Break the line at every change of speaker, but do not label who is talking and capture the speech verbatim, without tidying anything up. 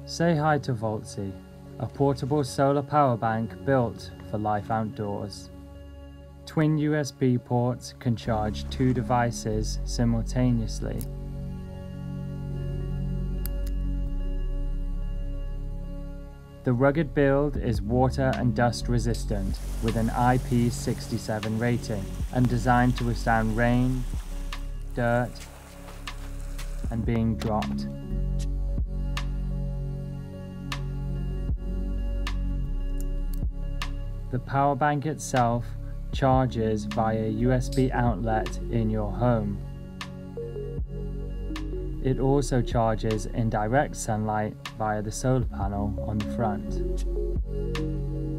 Say hi to Voltzy, a portable solar power bank built for life outdoors. Twin U S B ports can charge two devices simultaneously. The rugged build is water and dust resistant with an I P sixty-seven rating and designed to withstand rain, dirt, and being dropped. The power bank itself charges via U S B outlet in your home. It also charges in direct sunlight via the solar panel on the front.